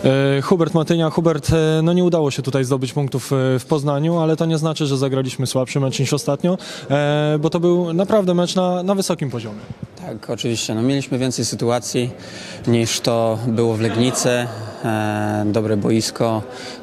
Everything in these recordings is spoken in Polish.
Hubert Matynia. Hubert, no nie udało się tutaj zdobyć punktów w Poznaniu, ale to nie znaczy, że zagraliśmy słabszy mecz niż ostatnio, bo to był naprawdę mecz na wysokim poziomie. Tak, oczywiście. No, mieliśmy więcej sytuacji niż to było w Legnicy. Dobre boisko,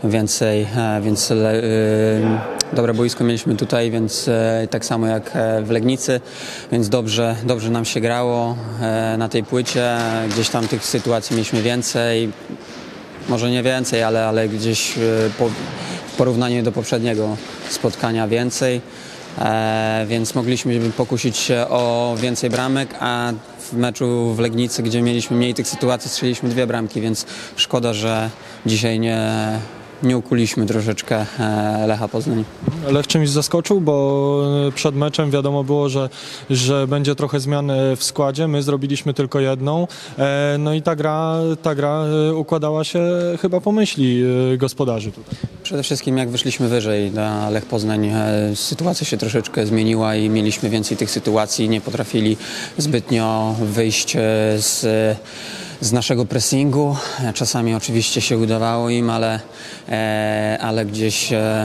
dobre boisko mieliśmy tutaj, więc tak samo jak w Legnicy, więc dobrze nam się grało na tej płycie. Gdzieś tam tych sytuacji mieliśmy więcej, może nie więcej, ale gdzieś w porównaniu do poprzedniego spotkania więcej. Więc mogliśmy pokusić się o więcej bramek, a w meczu w Legnicy, gdzie mieliśmy mniej tych sytuacji, strzeliliśmy 2 bramki, więc szkoda, że dzisiaj nie ukuliśmy troszeczkę Lecha Poznań. Lech czymś zaskoczył, bo przed meczem wiadomo było, że będzie trochę zmian w składzie. My zrobiliśmy tylko jedną. No i ta gra układała się chyba po myśli gospodarzy tutaj. Przede wszystkim jak wyszliśmy wyżej na Lech Poznań, sytuacja się troszeczkę zmieniła i mieliśmy więcej tych sytuacji. Nie potrafili zbytnio wyjść z naszego pressingu. Czasami oczywiście się udawało im, ale gdzieś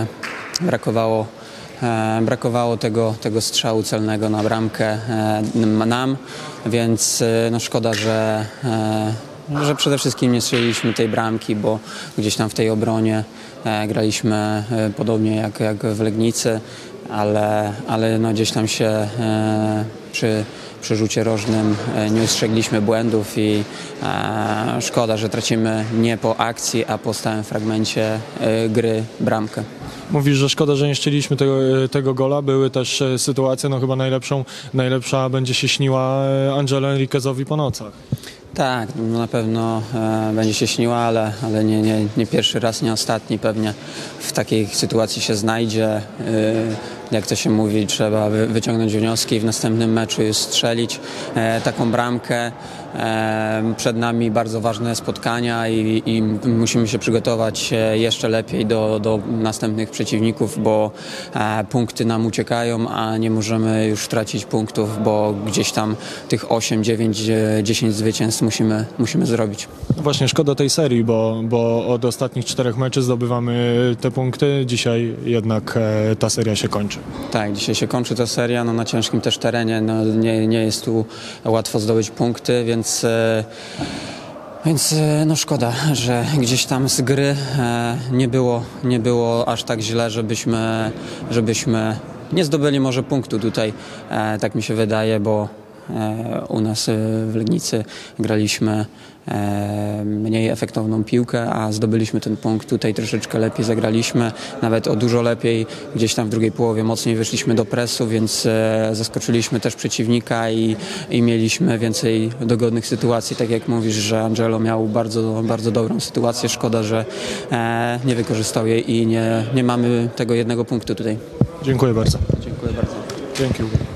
brakowało tego strzału celnego na bramkę nam, więc no szkoda, że przede wszystkim nie strzeliliśmy tej bramki, bo gdzieś tam w tej obronie graliśmy podobnie jak w Legnicy, ale no gdzieś tam się przy rzucie rożnym nie ustrzegliśmy błędów i szkoda, że tracimy nie po akcji, a po stałym fragmencie gry bramkę. Mówisz, że szkoda, że nie szczeliśmy tego gola. Były też sytuacje, no chyba najlepsza będzie się śniła Angelo Enriquezowi po nocach. Tak, no na pewno będzie się śniła, ale nie pierwszy raz, nie ostatni pewnie w takiej sytuacji się znajdzie. Jak to się mówi, trzeba wyciągnąć wnioski i w następnym meczu już strzelić taką bramkę. Przed nami bardzo ważne spotkania i musimy się przygotować jeszcze lepiej do następnych przeciwników, bo punkty nam uciekają, a nie możemy już tracić punktów, bo gdzieś tam tych 8, 9, 10 zwycięstw musimy zrobić. Właśnie szkoda tej serii, bo od ostatnich 4 meczy zdobywamy te punkty. Dzisiaj jednak ta seria się kończy. Tak, dzisiaj się kończy ta seria, no na ciężkim też terenie, no nie jest tu łatwo zdobyć punkty, więc no szkoda, że gdzieś tam z gry nie było aż tak źle, żebyśmy nie zdobyli może punktu tutaj, tak mi się wydaje, bo u nas w Legnicy graliśmy mniej efektowną piłkę, a zdobyliśmy ten punkt. Tutaj troszeczkę lepiej zagraliśmy, nawet o dużo lepiej. Gdzieś tam w drugiej połowie mocniej wyszliśmy do presu, więc zaskoczyliśmy też przeciwnika i mieliśmy więcej dogodnych sytuacji. Tak jak mówisz, że Angelo miał bardzo, bardzo dobrą sytuację. Szkoda, że nie wykorzystał jej i nie mamy tego jednego punktu tutaj. Dziękuję bardzo. Dziękuję bardzo. Dzięki.